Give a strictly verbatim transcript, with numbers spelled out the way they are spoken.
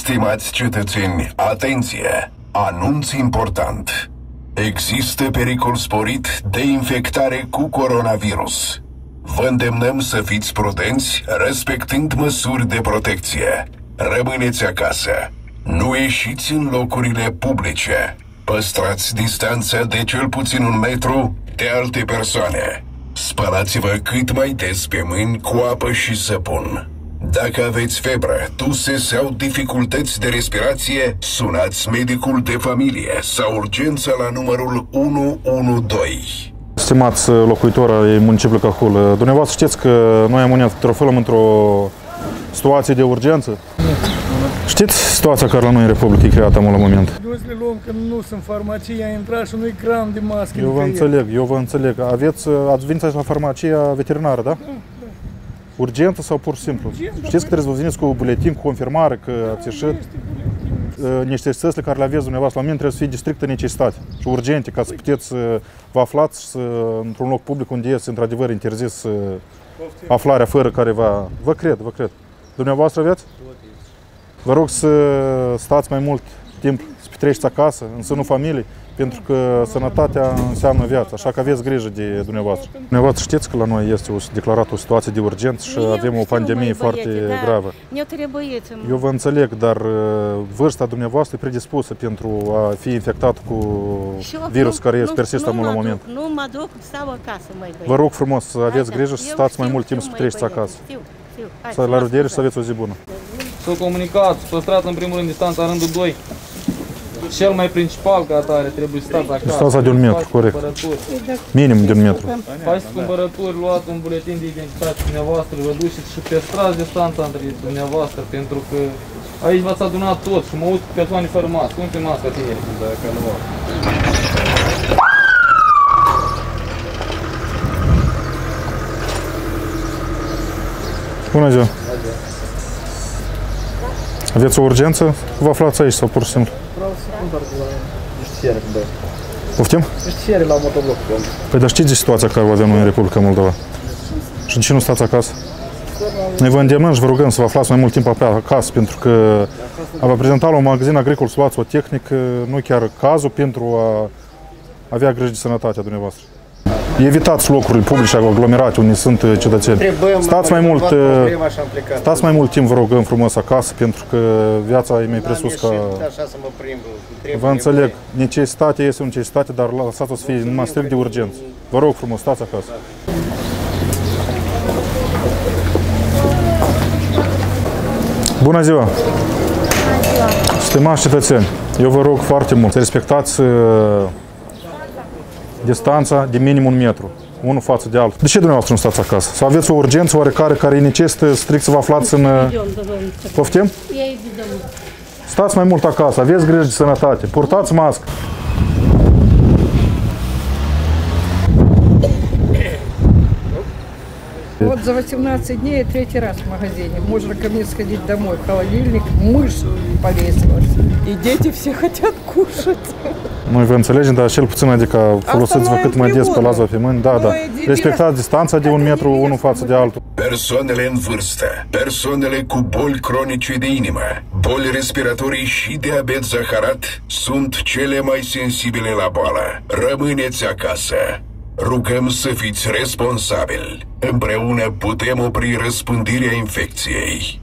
Stimați cetățeni, atenție! Anunț important! Există pericol sporit de infectare cu coronavirus. Vă îndemnăm să fiți prudenți, respectând măsuri de protecție. Rămâneți acasă. Nu ieșiți în locurile publice. Păstrați distanța de cel puțin un metru de alte persoane. Spălați-vă cât mai des pe mâini cu apă și săpun. Dacă aveți febră, tuse sau dificultăți de respirație, sunați medicul de familie sau urgența la numărul unu unu doi. Stimați locuitori ai municipiului Cahul, dumneavoastră știți că noi am unit aflăm într-o situație de urgență? Știți situația care la noi în Republică e creată la moment? Nu să le luăm că nu sunt farmacie, a intrat și nu-i gram de mască. Eu vă înțeleg, eu vă înțeleg. Aveți, ați venit aici la farmacia veterinară, da? Da, da. Urgentă sau pur și simplu? Urgentă, Știți că trebuie să vă veniți cu buletin, cu confirmare că ați ieșit? Necesitățile care le aveți dumneavoastră la mine trebuie să fie de strictă necesitate și urgente, ca să puteți să vă aflați să, într-un loc public unde este într-adevăr interzis aflarea fără careva. Vă cred, vă cred. Dumneavoastră aveți? Vă rog să stați mai mult timp, să petreceți acasă, în sânul familiei, pentru că sănătatea înseamnă viața, așa că aveți grijă de dumneavoastră. Dumneavoastră știți că la noi este o, declarată o situație de urgență și avem o pandemie foarte gravă. Eu vă înțeleg, dar vârsta dumneavoastră e predispusă pentru a fi infectat cu virus care este persistă mult la moment. Nu mă duc, stau acasă, măi băieți. Vă rog frumos să aveți grijă și să stați mai mult timp să petreceți acasă. Să la revedere și să aveți o zi bună. S-a comunicat, păstrați în primul rând distanța, rândul doi. Cel mai principal ca atare trebuie să stați acasă. Distanța de un metru, corect. Minim de un metru. Faceți cumpărături, luați un buletin de identitate dumneavoastră, vă duceți și păstrați distanța între dumneavoastră, pentru că aici v-ați adunat toți și mă uit cu persoane fără mască. Unde e masca, tineri? Dacă nu au. Bună ziua! Aveți o urgență? Vă aflați aici sau pur și simplu? Vreau să cumpăr la justițiere, bă. Poftim? Justițiere la motobloc. Păi dar știți de situația care o avem noi în Republica Moldova? Și de ce nu stați acasă? Noi vă îndemnăm și vă rugăm să vă aflați mai mult timp acasă, pentru că a vă prezenta la un magazin agricol să luați o tehnică, nu chiar cazul, pentru a avea grijă de sănătatea dumneavoastră. Evitați locurile publice, aglomerate, unde sunt cetățeni. Stați mai mult, stați mai mult timp, vă rugăm frumos acasă, pentru că viața e mai presus ca... Vă înțeleg, necesitatea este o necesitate, dar lăsați-o să fie numai strict de urgență. Vă rog frumos, stați acasă. Bună ziua! Stimați cetățeni, eu vă rog foarte mult să respectați distanța de minim un metru, unul față de altul. De ce dumneavoastră nu stați acasă? Sau aveți o urgență oarecare care necesită strict să vă aflați în... Poftim? Stați mai mult acasă, aveți grijă de sănătate, purtați mască. Вот за восемнадцать дней я третий раз в магазине. Можно ко мне сходить домой. Холодильник, мышь повесилась. И дети все хотят кушать. Noi vă înțelegem, dar cel puțin, adică folosiți-vă cât mai des pe lază pe mâini. Da, da. Respectați distanța de un metru unul față de altul. Persoanele în vârstă, persoanele cu boli cronice de inimă, boli respiratorii și diabet zaharat sunt cele mai sensibile la boală. Rămâneți acasă. Rugăm să fiți responsabili. Împreună putem opri răspândirea infecției.